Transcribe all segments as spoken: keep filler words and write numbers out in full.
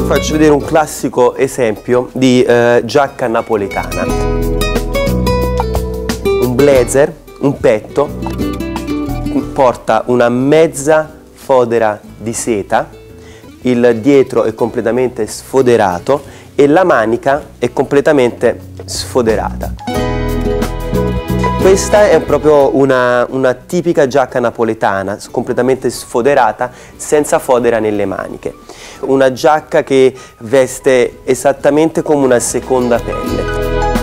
faccio vedere un classico esempio di eh, giacca napoletana. Un blazer, un petto, porta una mezza fodera di seta, il dietro è completamente sfoderato e la manica è completamente sfoderata. Questa è proprio una, una tipica giacca napoletana, completamente sfoderata, senza fodera nelle maniche. Una giacca che veste esattamente come una seconda pelle.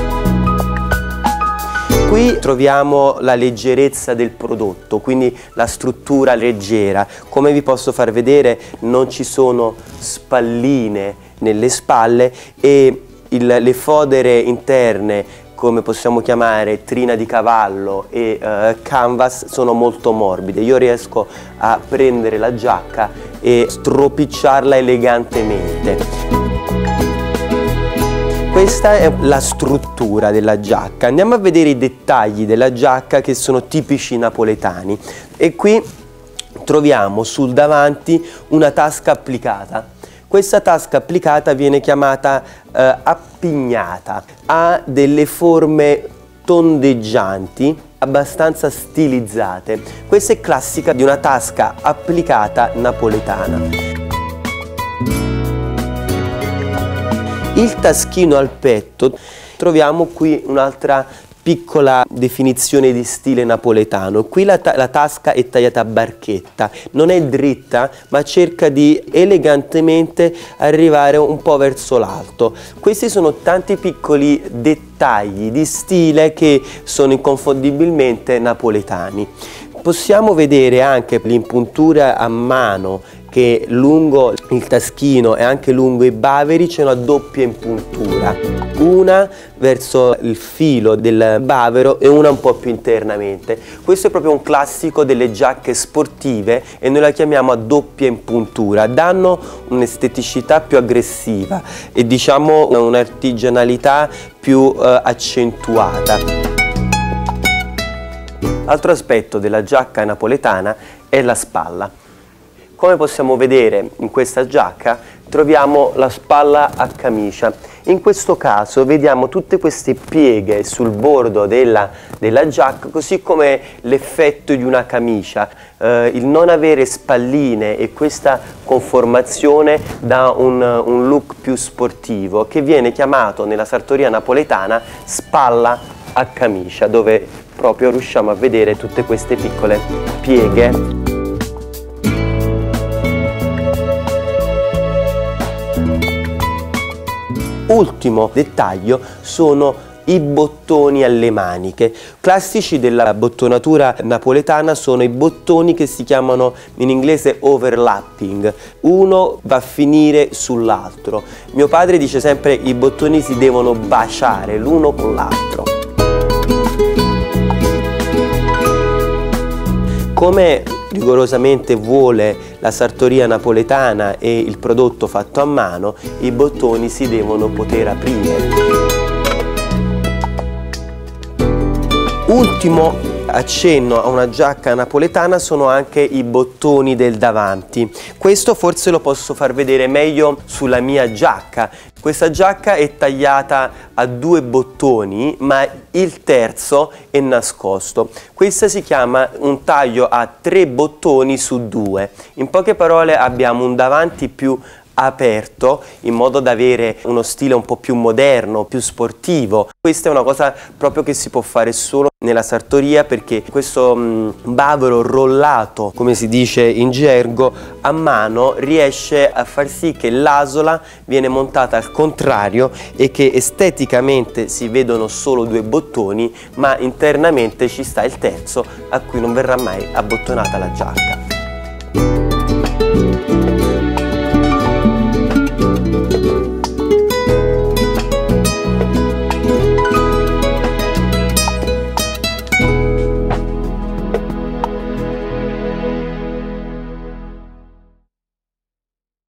Qui troviamo la leggerezza del prodotto, quindi la struttura leggera. Come vi posso far vedere, non ci sono spalline nelle spalle e il, le fodere interne, come possiamo chiamare trina di cavallo e uh, canvas, sono molto morbide. Io riesco a prendere la giacca e stropicciarla elegantemente. Questa è la struttura della giacca. Andiamo a vedere i dettagli della giacca che sono tipici napoletani. E qui troviamo sul davanti una tasca applicata. Questa tasca applicata viene chiamata eh, appignata, ha delle forme tondeggianti, abbastanza stilizzate. Questa è classica di una tasca applicata napoletana. Il taschino al petto, troviamo qui un'altra piccola definizione di stile napoletano. Qui la, ta la tasca è tagliata a barchetta, non è dritta ma cerca di elegantemente arrivare un po' verso l'alto. Questi sono tanti piccoli dettagli di stile che sono inconfondibilmente napoletani. Possiamo vedere anche l'impuntura a mano, che lungo il taschino e anche lungo i baveri c'è una doppia impuntura, una verso il filo del bavero e una un po' più internamente. Questo è proprio un classico delle giacche sportive e noi la chiamiamo a doppia impuntura, danno un'esteticità più aggressiva e diciamo un'artigianalità più eh, accentuata. Altro aspetto della giacca napoletana è la spalla. Come possiamo vedere in questa giacca troviamo la spalla a camicia. In questo caso vediamo tutte queste pieghe sul bordo della, della giacca, così come l'effetto di una camicia. Eh, il non avere spalline e questa conformazione dà un, un look più sportivo che viene chiamato nella sartoria napoletana spalla a camicia, dove proprio riusciamo a vedere tutte queste piccole pieghe. Ultimo dettaglio sono i bottoni alle maniche. Classici della bottonatura napoletana sono i bottoni che si chiamano in inglese overlapping. Uno va a finire sull'altro. Mio padre dice sempre i bottoni si devono baciare l'uno con l'altro. Come rigorosamente vuole la sartoria napoletana e il prodotto fatto a mano, i bottoni si devono poter aprire. Ultimo accenno a una giacca napoletana sono anche i bottoni del davanti. Questo forse lo posso far vedere meglio sulla mia giacca. Questa giacca è tagliata a due bottoni, ma il terzo è nascosto. Questo si chiama un taglio a tre bottoni su due. In poche parole abbiamo un davanti più aperto in modo da avere uno stile un po' più moderno, più sportivo. Questa è una cosa proprio che si può fare solo nella sartoria, perché questo mh, bavero rollato, come si dice in gergo, a mano riesce a far sì che l'asola viene montata al contrario e che esteticamente si vedono solo due bottoni, ma internamente ci sta il terzo a cui non verrà mai abbottonata la giacca.